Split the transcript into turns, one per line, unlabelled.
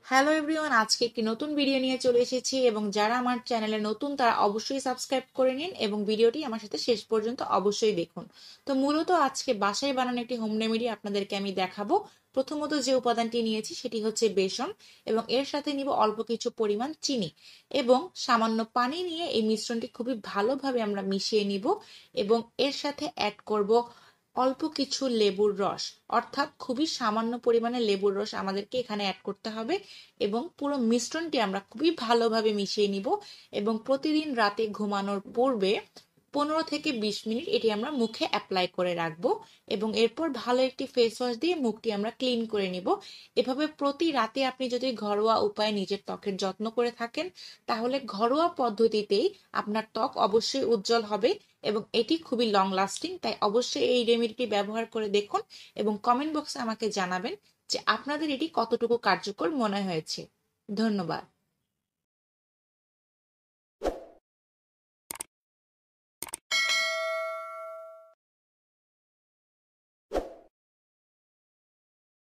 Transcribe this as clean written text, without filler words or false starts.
Hello everyone, আজকে একটি নতুন ভিডিও নিয়ে চলে এসেছি এবং যারা আমার চ্যানেলে নতুন তারা অবশ্যই সাবস্ক্রাইব করে নিন এবং ভিডিওটি আমার সাথে শেষ পর্যন্ত অবশ্যই দেখুন। তো মূলত আজকে বাসায় বানানো একটি হোম রেমেডি আপনাদেরকে আমি দেখাবো। প্রথমত যে উপাদানটি নিয়েছি সেটি হচ্ছে বেসন এবং এর সাথে নিব অল্প কিছু পরিমাণ চিনি এবং সামান্য পানি নিয়ে এই মিশ্রণটি খুবই ভালোভাবে আমরা মিশিয়ে নিব এবং এর সাথে অ্যাড করব অল্প কিছু লেবুর রস, অর্থাৎ খুবই সামান্য পরিমাণে লেবুর রস আমাদেরকে এখানে অ্যাড করতে হবে এবং পুরো মিশ্রণটি আমরা খুবই ভালোভাবে মিশিয়ে নিব এবং প্রতিদিন রাতে ঘুমানোর পূর্বে 15 থেকে 20 মিনিট এটি আমরা মুখে অ্যাপ্লাই করে রাখবো এবং এরপর ভালো একটি ফেস ওয়াশ দিয়ে মুখটি আমরা ক্লিন করে নিব। এভাবে প্রতি রাতে আপনি যদি ঘরোয়া উপায়ে নিজের ত্বকের যত্ন করে থাকেন তাহলে ঘরোয়া পদ্ধতিতেই আপনার ত্বক অবশ্যই উজ্জ্বল হবে এবং এটি খুবই লং লাস্টিং। তাই অবশ্যই এই রেমেডিটি ব্যবহার করে দেখুন এবং কমেন্ট বক্সে আমাকে জানাবেন যে আপনাদের এটি কতটুকু কার্যকর মনে হয়েছে। ধন্যবাদ।